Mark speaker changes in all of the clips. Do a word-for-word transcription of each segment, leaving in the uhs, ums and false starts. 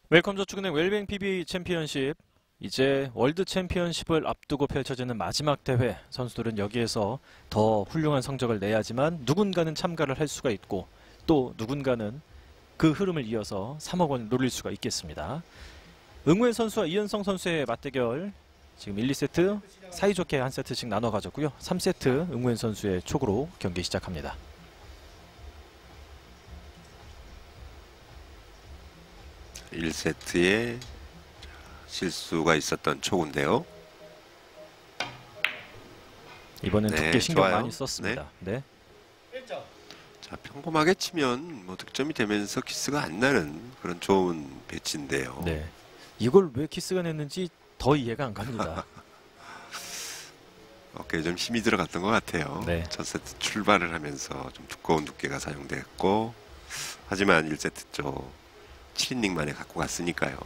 Speaker 1: 웰컴저축은행 웰뱅 피비에이 챔피언십, 이제 월드 챔피언십을 앞두고 펼쳐지는 마지막 대회. 선수들은 여기에서 더 훌륭한 성적을 내야지만 누군가는 참가를 할 수가 있고, 또 누군가는 그 흐름을 이어서 삼억 원을 노릴 수가 있겠습니다. 응우엔 선수와 이현성 선수의 맞대결, 지금 일, 이 세트 사이좋게 한 세트씩 나눠 가졌고요. 삼 세트 응우엔 선수의 촉으로 경기 시작합니다.
Speaker 2: 일 세트에 실수가 있었던 초구인데요.
Speaker 1: 이번엔
Speaker 2: 네,
Speaker 1: 두께 신경
Speaker 2: 좋아요.
Speaker 1: 많이 썼습니다. 네.
Speaker 2: 네. 자, 평범하게 치면 뭐 득점이 되면서 키스가 안 나는 그런 좋은 배치인데요.
Speaker 1: 네. 이걸 왜 키스가 냈는지 더 이해가 안 갑니다.
Speaker 2: 어깨에 좀 힘이 들어갔던 것 같아요.
Speaker 1: 네.
Speaker 2: 첫 세트 출발을 하면서 좀 두꺼운 두께가 사용됐고, 하지만 일 세트 쪽 칠 이닝 만에 갖고 갔으니까요.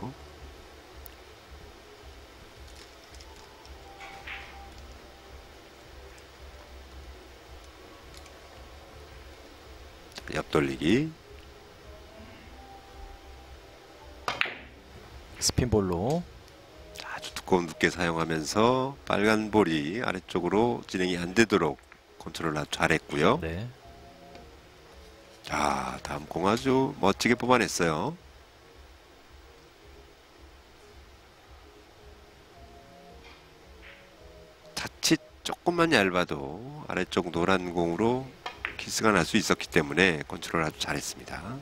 Speaker 2: 옆돌리기.
Speaker 1: 스핀볼로.
Speaker 2: 아주 두꺼운 두께 사용하면서 빨간 볼이 아래쪽으로 진행이 안 되도록 컨트롤 아주 잘했고요.
Speaker 1: 네.
Speaker 2: 자, 다음 공 아주 멋지게 뽑아냈어요. 타치 조금만 얇아도 아래쪽 노란 공으로 키스가 날 수 있었기 때문에 컨트롤 아주 잘했습니다.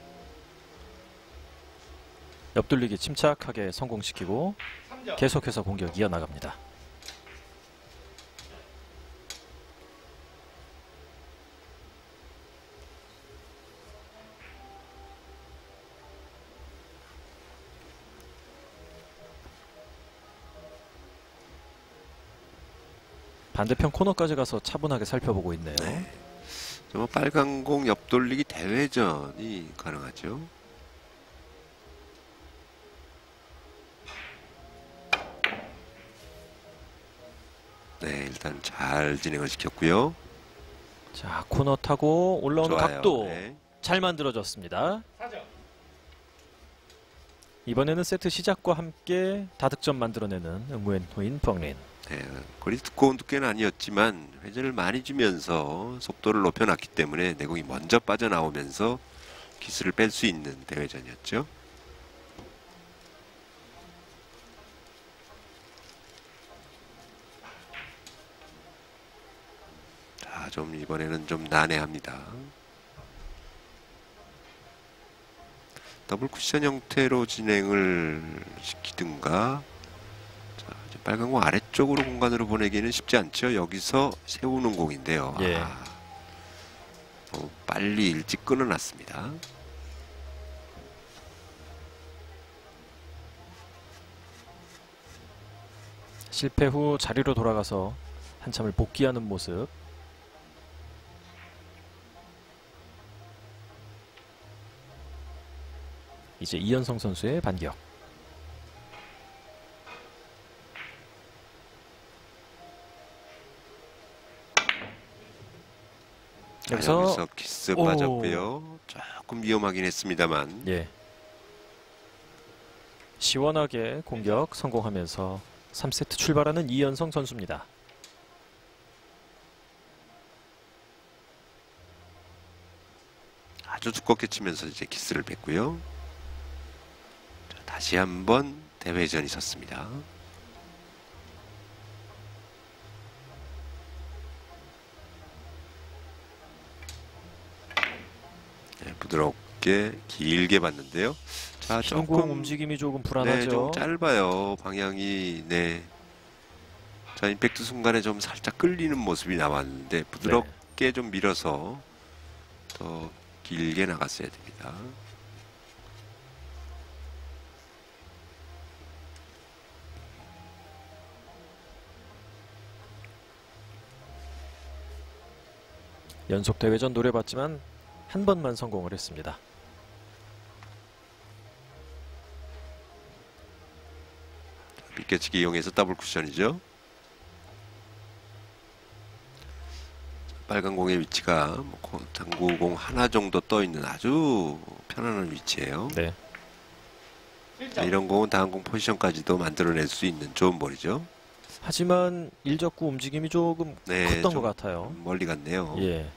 Speaker 1: 옆돌리기 침착하게 성공시키고 계속해서 공격 이어나갑니다. 반대편 코너까지 가서 차분하게 살펴보고 있네요.
Speaker 2: 네. 저 빨간 공 옆돌리기 대회전이 가능하죠. 네, 일단 잘 진행을 시켰고요.
Speaker 1: 자, 코너 타고 올라오는
Speaker 2: 좋아요.
Speaker 1: 각도
Speaker 2: 네.
Speaker 1: 잘 만들어졌습니다. 이번에는 세트 시작과 함께 다득점 만들어내는 응우엔 호인 펑린.
Speaker 2: 네, 거리 두꺼운 두께는 아니었지만 회전을 많이 주면서 속도를 높여놨기 때문에 내공이 먼저 빠져나오면서 기술을 뺄 수 있는 대회전이었죠. 자, 좀 이번에는 좀 난해합니다. 더블 쿠션 형태로 진행을 시키든가. 빨간 공 아래쪽으로 공간으로 보내기는 쉽지 않죠. 여기서 세우는 공인데요.
Speaker 1: 예.
Speaker 2: 아, 어, 빨리 일찍 끊어놨습니다.
Speaker 1: 실패 후 자리로 돌아가서 한참을 복귀하는 모습. 이제 이현성 선수의 반격.
Speaker 2: 여기서,
Speaker 1: 여기서
Speaker 2: 키스
Speaker 1: 오.
Speaker 2: 빠졌고요. 조금 위험하긴 했습니다만.
Speaker 1: 예. 시원하게 공격 성공하면서 삼 세트 출발하는 이현성 선수입니다.
Speaker 2: 아주 두껍게 치면서 이제 키스를 뺐고요. 자, 다시 한번 대회전이 섰습니다. 네, 부드럽게 길게 봤는데요. 자,
Speaker 1: 공
Speaker 2: 조금
Speaker 1: 움직임이 조금
Speaker 2: 네,
Speaker 1: 불안하죠.
Speaker 2: 좀 짧아요. 방향이. 네. 자, 임팩트 순간에 좀 살짝 끌리는 모습이 나왔는데 부드럽게
Speaker 1: 네.
Speaker 2: 좀 밀어서 더 길게 나갔어야 됩니다.
Speaker 1: 연속 대회전 노려봤지만 한 번만 성공을 했습니다.
Speaker 2: 비껴치기 이용해서 더블 쿠션이죠. 빨간 공의 위치가 뭐 당구공 하나 정도 떠 있는 아주 편안한 위치예요.
Speaker 1: 네.
Speaker 2: 자, 이런 공은 다음 공 포지션까지도 만들어낼 수 있는 좋은 볼이죠.
Speaker 1: 하지만 일적구 움직임이 조금
Speaker 2: 네,
Speaker 1: 컸던
Speaker 2: 좀
Speaker 1: 것 같아요.
Speaker 2: 멀리 갔네요.
Speaker 1: 예.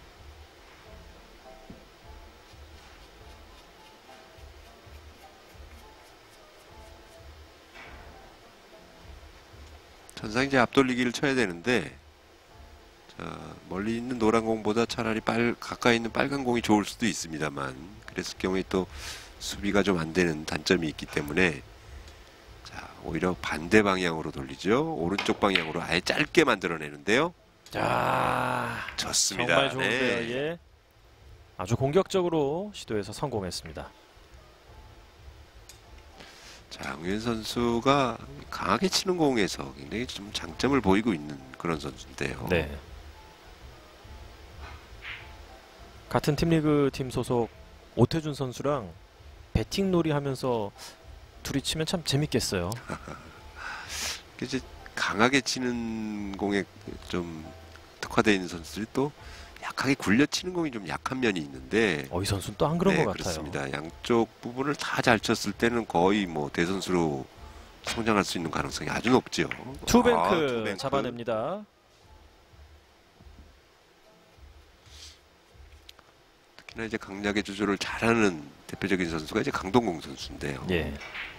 Speaker 2: 전상 이제 앞돌리기를 쳐야 되는데, 자, 멀리 있는 노란 공보다 차라리 빨, 가까이 있는 빨간 공이 좋을 수도 있습니다만, 그랬을 경우에 또 수비가 좀 안 되는 단점이 있기 때문에, 자, 오히려 반대 방향으로 돌리죠. 오른쪽 방향으로 아예 짧게 만들어내는데요.
Speaker 1: 자,
Speaker 2: 좋습니다.
Speaker 1: 정말 좋은데요.
Speaker 2: 네.
Speaker 1: 예. 아주 공격적으로 시도해서 성공했습니다.
Speaker 2: 자, 응윤 선수가 강하게 치는 공에서 굉장히 좀 장점을 보이고 있는 그런 선수인데요.
Speaker 1: 네. 같은 팀리그 팀 소속 오태준 선수랑 배팅 놀이 하면서 둘이 치면 참 재밌겠어요.
Speaker 2: 이제 강하게 치는 공에 좀 특화되어 있는 선수들이 또 약하게 굴려 치는 공이 좀 약한 면이 있는데,
Speaker 1: 어, 이 선수는 또 안 그런
Speaker 2: 네,
Speaker 1: 것 같아요.
Speaker 2: 그렇습니다. 양쪽 부분을 다 잘 쳤을 때는 거의 뭐 대선수로 성장할 수 있는 가능성이 아주 높죠.
Speaker 1: 투뱅크,
Speaker 2: 아, 투뱅크.
Speaker 1: 잡아냅니다.
Speaker 2: 특히나 이제 강약의 조절을 잘하는 대표적인 선수가 이제 강동공 선수인데요.
Speaker 1: 예.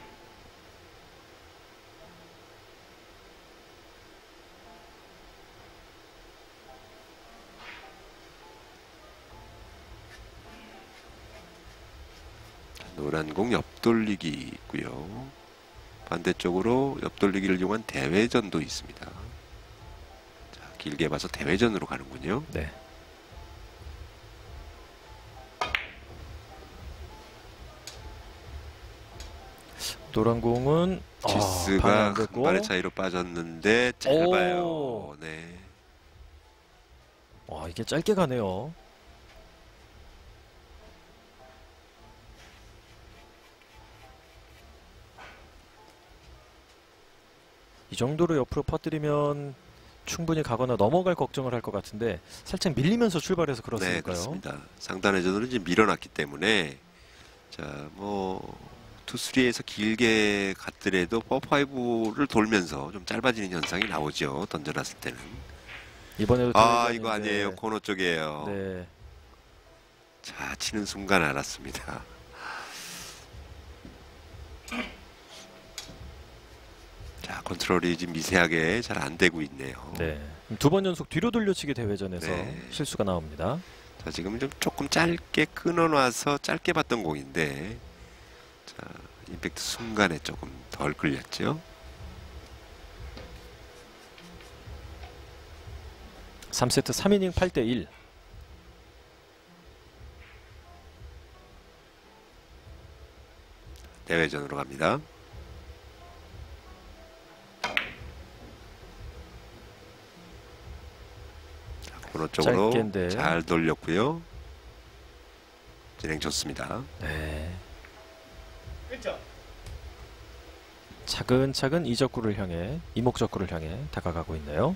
Speaker 2: 노란 공 옆돌리기 있고요. 반대쪽으로 옆돌리기를 이용한 대회전도 있습니다. 자, 길게 봐서 대회전으로 가는군요.
Speaker 1: 네. 노란 공은 아, 방해
Speaker 2: 지스가
Speaker 1: 안 됐고.
Speaker 2: 간발의 차이로 빠졌는데 짧아요.
Speaker 1: 오.
Speaker 2: 네.
Speaker 1: 와, 이게 짧게 가네요. 이 정도로 옆으로 퍼뜨리면 충분히 가거나 넘어갈 걱정을 할 것 같은데 살짝 밀리면서 출발해서
Speaker 2: 네,
Speaker 1: 그렇습니까요?
Speaker 2: 그렇습니다. 상단회전으로 이제 밀어놨기 때문에 자, 뭐 투쓰리에서 길게 갔더라도 포파이브를 돌면서 좀 짧아지는 현상이 나오죠. 던져놨을 때는.
Speaker 1: 이번에도
Speaker 2: 아,
Speaker 1: 대회전인데,
Speaker 2: 이거 아니에요. 코너 쪽이에요.
Speaker 1: 네.
Speaker 2: 자, 치는 순간 알았습니다. 자, 컨트롤이 지금 미세하게 잘 안 되고 있네요.
Speaker 1: 네. 두 번 연속 뒤로 돌려치기 대회전에서
Speaker 2: 네.
Speaker 1: 실수가 나옵니다.
Speaker 2: 자, 지금 좀 조금 짧게 끊어놔서 짧게 봤던 공인데, 자, 임팩트 순간에 조금 덜 끌렸죠.
Speaker 1: 삼 세트 삼 이닝 팔 대 일.
Speaker 2: 대회전으로 갑니다. 자, 코너 쪽으로
Speaker 1: 짧게인데.
Speaker 2: 잘 돌렸고요. 진행 좋습니다.
Speaker 1: 네. 차근차근 이적구를 향해 이목적구를 향해 다가가고 있네요.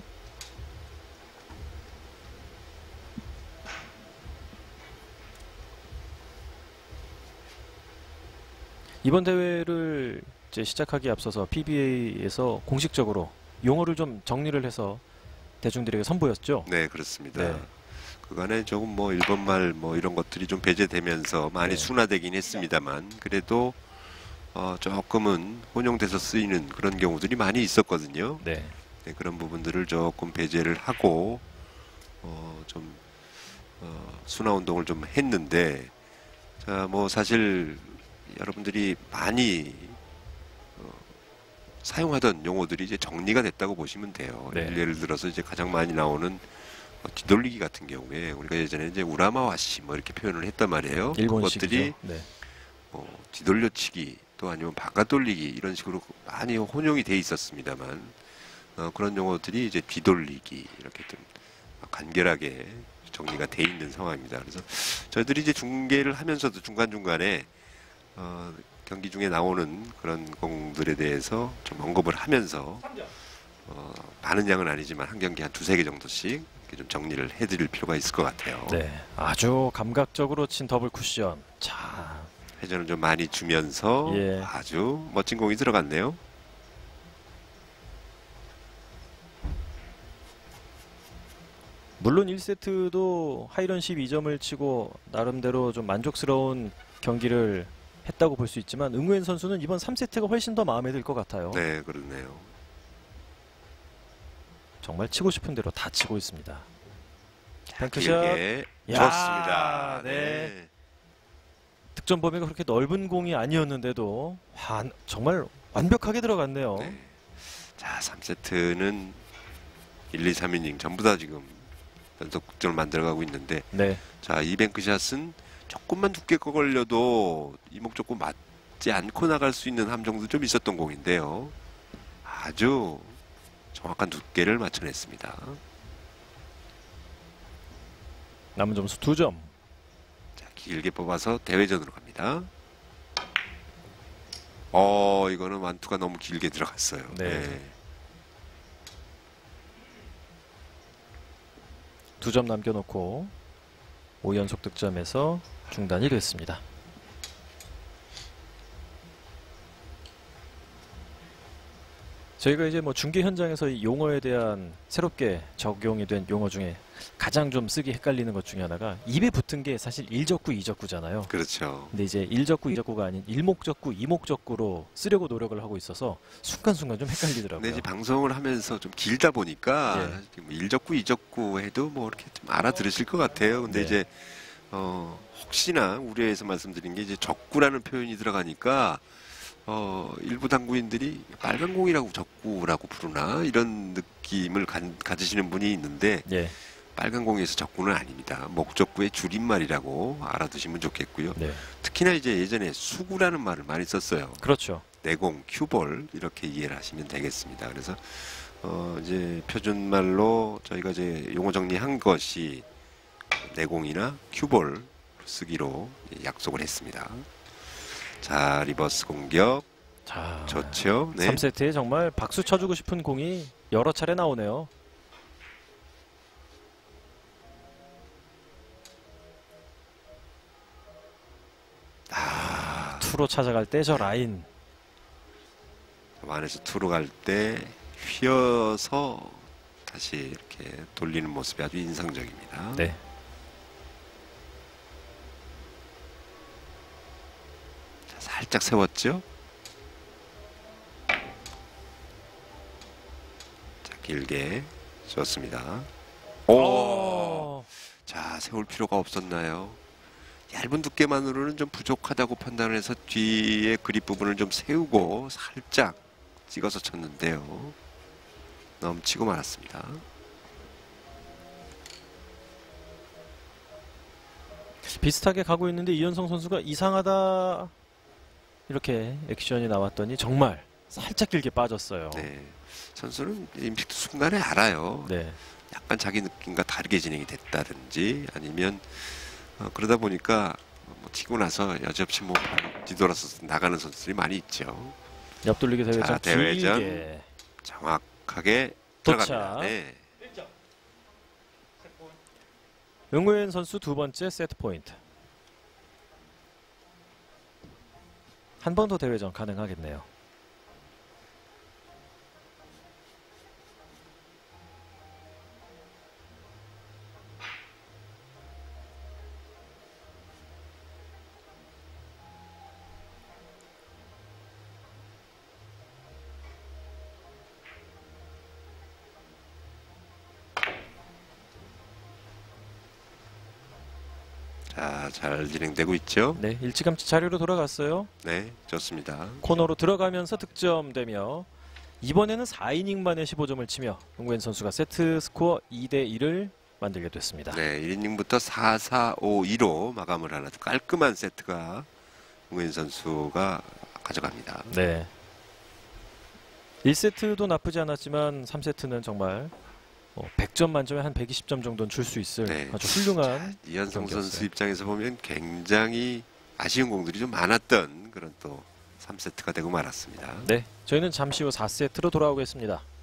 Speaker 1: 이번 대회를 이제 시작하기에 앞서서 피비에이에서 공식적으로 용어를 좀 정리를 해서 대중들에게 선보였죠.
Speaker 2: 네, 그렇습니다.
Speaker 1: 네.
Speaker 2: 그간에 조금 뭐 일본말 뭐 이런 것들이 좀 배제되면서 많이
Speaker 1: 네.
Speaker 2: 순화되긴 했습니다만 그래도 어, 조금은 혼용돼서 쓰이는 그런 경우들이 많이 있었거든요.
Speaker 1: 네.
Speaker 2: 네, 그런 부분들을 조금 배제를 하고 어, 좀 어, 순화 운동을 좀 했는데 자, 뭐 사실 여러분들이 많이 어, 사용하던 용어들이 이제 정리가 됐다고 보시면 돼요.
Speaker 1: 네.
Speaker 2: 예를 들어서 이제 가장 많이 나오는 어, 뒤돌리기 같은 경우에 우리가 예전에 이제 우라마와시 뭐 이렇게 표현을 했단 말이에요.
Speaker 1: 일본식이죠.
Speaker 2: 그것들이
Speaker 1: 네.
Speaker 2: 뭐 뒤돌려치기 또 아니면 바깥돌리기 이런 식으로 많이 혼용이 돼 있었습니다만 어, 그런 용어들이 이제 뒤돌리기 이렇게 좀 간결하게 정리가 돼 있는 상황입니다. 그래서 저희들이 이제 중계를 하면서도 중간중간에 어, 경기 중에 나오는 그런 공들에 대해서 좀 언급을 하면서 어, 많은 양은 아니지만 한 경기 한 두세 개 정도씩 이렇게 좀 정리를 해드릴 필요가 있을 것 같아요.
Speaker 1: 네. 아주 감각적으로 친 더블 쿠션. 자,
Speaker 2: 회전을 좀 많이 주면서
Speaker 1: 예.
Speaker 2: 아주 멋진 공이 들어갔네요.
Speaker 1: 물론 일 세트도 하이런십 이 점을 치고 나름대로 좀 만족스러운 경기를 했다고 볼 수 있지만 응우엔 선수는 이번 삼 세트가 훨씬 더 마음에 들 것 같아요.
Speaker 2: 네, 그렇네요.
Speaker 1: 정말 치고 싶은 대로 다 치고 있습니다. 뱅크샷.
Speaker 2: 길게
Speaker 1: 야,
Speaker 2: 좋습니다.
Speaker 1: 네.
Speaker 2: 네.
Speaker 1: 득점 범위가 그렇게 넓은 공이 아니었는데도 와, 정말 완벽하게 들어갔네요.
Speaker 2: 네. 자, 삼 세트는 일, 이, 삼 이닝 전부 다 지금 연속 득점을 만들어가고 있는데
Speaker 1: 네.
Speaker 2: 자, 이 뱅크샷은 조금만 두께 걸려도 이목적고 맞지 않고 나갈 수 있는 함정도 좀 있었던 공인데요. 아주 정확한 두께를 맞춰냈습니다.
Speaker 1: 남은 점수 두 점.
Speaker 2: 자, 길게 뽑아서 대회전으로 갑니다. 어, 이거는 완투가 너무 길게 들어갔어요.
Speaker 1: 네.
Speaker 2: 네.
Speaker 1: 두 점 남겨놓고 오 연속 득점에서 중단이 됐습니다. 저희가 이제 뭐 중계 현장에서 이 용어에 대한 새롭게 적용이 된 용어 중에 가장 좀 쓰기 헷갈리는 것 중에 하나가 입에 붙은 게 사실 일적구, 이적구잖아요.
Speaker 2: 그렇죠.
Speaker 1: 근데 이제 일적구, 이적구가 아닌 일목적구, 이목적구로 쓰려고 노력을 하고 있어서 순간순간 좀 헷갈리더라고요.
Speaker 2: 근데 이제 방송을 하면서 좀 길다 보니까
Speaker 1: 예.
Speaker 2: 뭐 일적구, 이적구 해도 뭐 이렇게 좀 알아들으실 것 같아요. 근데
Speaker 1: 네.
Speaker 2: 이제 어, 혹시나 우려해서 말씀드린 게 이제 적구라는 표현이 들어가니까 어, 일부 당구인들이 빨간 공이라고 적구라고 부르나 이런 느낌을 가, 가지시는 분이 있는데
Speaker 1: 예.
Speaker 2: 빨간 공에서 적구는 아닙니다. 목적구의 줄임말이라고 알아두시면 좋겠고요.
Speaker 1: 네.
Speaker 2: 특히나 이제 예전에 수구라는 말을 많이 썼어요.
Speaker 1: 그렇죠.
Speaker 2: 내공, 큐볼 이렇게 이해를 하시면 되겠습니다. 그래서 어, 이제 표준말로 저희가 이제 용어 정리한 것이 내공이나 큐볼 쓰기로 약속을 했습니다. 자, 리버스 공격
Speaker 1: 자,
Speaker 2: 좋죠. 네.
Speaker 1: 삼 세트에 정말 박수 쳐주고 싶은 공이 여러 차례 나오네요.
Speaker 2: 아,
Speaker 1: 투로 찾아갈 때 저 라인.
Speaker 2: 안에서 투로 갈 때 휘어서 다시 이렇게 돌리는 모습이 아주 인상적입니다.
Speaker 1: 네.
Speaker 2: 자, 살짝 세웠죠. 자, 길게 좋습니다. 오,
Speaker 1: 오.
Speaker 2: 자, 세울 필요가 없었나요? 얇은 두께만으로는 좀 부족하다고 판단을 해서 뒤에 그립 부분을 좀 세우고 살짝 찍어서 쳤는데요. 넘치고 말았습니다.
Speaker 1: 비슷하게 가고 있는데 이현성 선수가 이상하다 이렇게 액션이 나왔더니 정말 살짝 길게 빠졌어요.
Speaker 2: 네, 선수는 임팩트 순간에 알아요.
Speaker 1: 네.
Speaker 2: 약간 자기 느낌과 다르게 진행이 됐다든지 아니면 어, 그러다 보니까 뭐 튀고 나서 여지없이 뭐 뒤돌아서 나가는 선수들이 많이 있죠.
Speaker 1: 옆돌리기 대회전
Speaker 2: 자, 대회전.
Speaker 1: 길게
Speaker 2: 정확하게
Speaker 1: 도착.
Speaker 2: 들어갑니다. 네.
Speaker 1: 응우엔 선수 두 번째 세트 포인트. 한 번 더 대회전 가능하겠네요.
Speaker 2: 자, 잘 진행되고 있죠.
Speaker 1: 네, 일찌감치 자리로 돌아갔어요.
Speaker 2: 네, 좋습니다.
Speaker 1: 코너로 들어가면서 득점되며 이번에는 사 이닝 만에 십오 점을 치며 응우엔 선수가 세트 스코어 이 대 일을 만들게 됐습니다.
Speaker 2: 네, 일 이닝부터 사, 사, 오, 이로 마감을 하는 아주 깔끔한 세트가 응우엔 선수가 가져갑니다.
Speaker 1: 네. 일 세트도 나쁘지 않았지만 삼 세트는 정말 백 점 만점에 한 백이십 점 정도는 줄 수 있을
Speaker 2: 네.
Speaker 1: 아주 훌륭한
Speaker 2: 이현성
Speaker 1: 경기였어요.
Speaker 2: 선수 입장에서 보면 굉장히 아쉬운 공들이 좀 많았던 그런 또 삼 세트가 되고 말았습니다.
Speaker 1: 네, 저희는 잠시 후 사 세트로 돌아오겠습니다.